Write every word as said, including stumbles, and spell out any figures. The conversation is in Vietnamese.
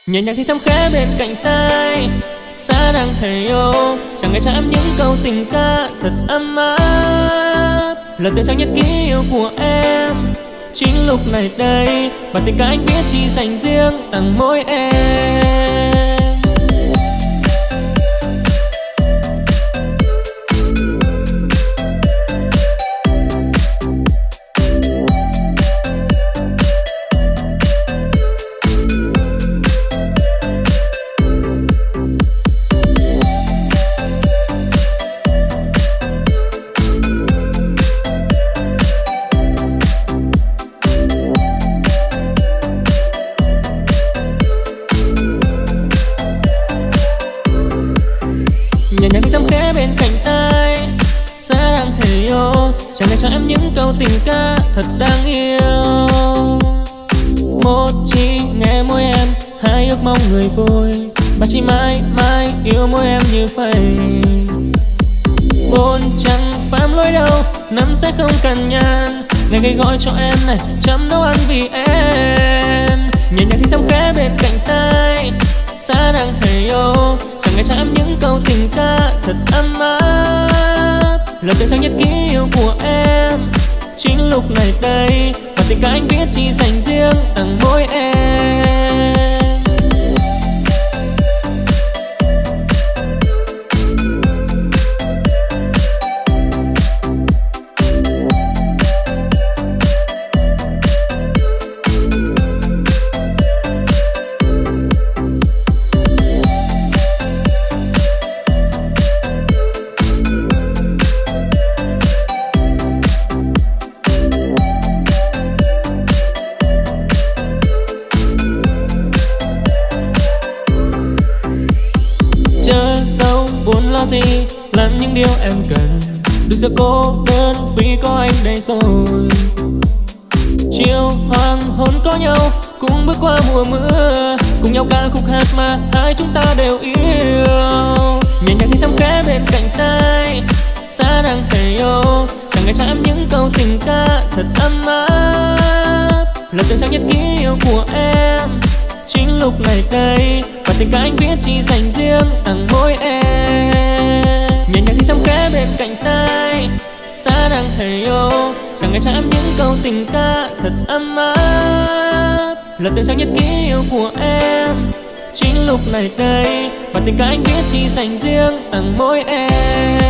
Nhẹ nhàng thì thầm khẽ bên cạnh tai, xa đang thầy yêu chẳng nghe cho em những câu tình ca thật ấm áp. Lần từ trang nhất ký yêu của em chính lúc này đây, và tình ca anh viết chỉ dành riêng tặng mỗi em. Nhẹ nhàng thì thầm khẽ bên cạnh tai, sẽ đang thề yêu chẳng để cho em những câu tình ca thật đáng yêu. Một chỉ nghe môi em, hai ước mong người vui, và chỉ mãi mãi yêu môi em như vậy. Bốn chẳng phàm lối đâu, năm sẽ không cần nhàn, ngày ngày gọi cho em này chăm nấu ăn vì em. Nhẹ nhàng thì thầm khẽ bên cạnh tai, xa đang thề yêu chẳng nghe cho em những câu tình ca thật ấm áp. Lần từ trang nhất ký yêu của em chính lúc này đây, và tình ca anh viết chỉ dành riêng tặng mỗi em. Buồn lo gì, làm những điều em cần, đừng sợ cô đơn vì có anh đây rồi. Chiều hoàng hôn có nhau, cùng bước qua mùa mưa, cùng nhau ca khúc hát mà hai chúng ta đều yêu. Nhẹ nhàng thì thầm khẽ bên cạnh tai, xa đang thề yêu chẳng nghe cho em những câu tình ca thật ấm áp. Lần từ trang nhất ký yêu của em chính lúc này đây, và tình ca anh viết chỉ dành riêng tặng mỗi em. Nhẹ nhàng thì thầm khẽ bên cạnh tai, xa đang thề yêu chẳng nghe cho em những câu tình ca thật ấm áp. Lần từ trang nhất ký yêu của em chính lúc này đây, và tình ca anh viết chỉ dành riêng tặng mỗi em.